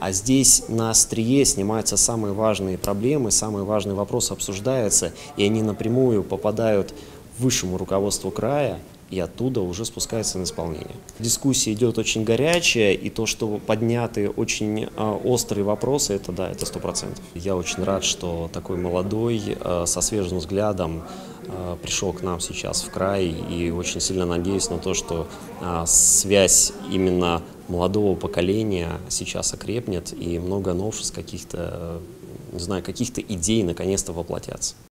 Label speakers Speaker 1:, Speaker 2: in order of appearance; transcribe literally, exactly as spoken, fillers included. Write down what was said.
Speaker 1: А здесь на острие снимаются самые важные проблемы, самые важные вопросы обсуждаются, и они напрямую попадают высшему руководству края, и оттуда уже спускается на исполнение. Дискуссия идет очень горячая, и то, что подняты очень э, острые вопросы, это да, это сто процентов. Я очень рад, что такой молодой, э, со свежим взглядом э, пришел к нам сейчас в край, и очень сильно надеюсь на то, что э, связь именно молодого поколения сейчас окрепнет, и много новшеств, каких-то, не знаю, каких-то идей наконец-то воплотятся.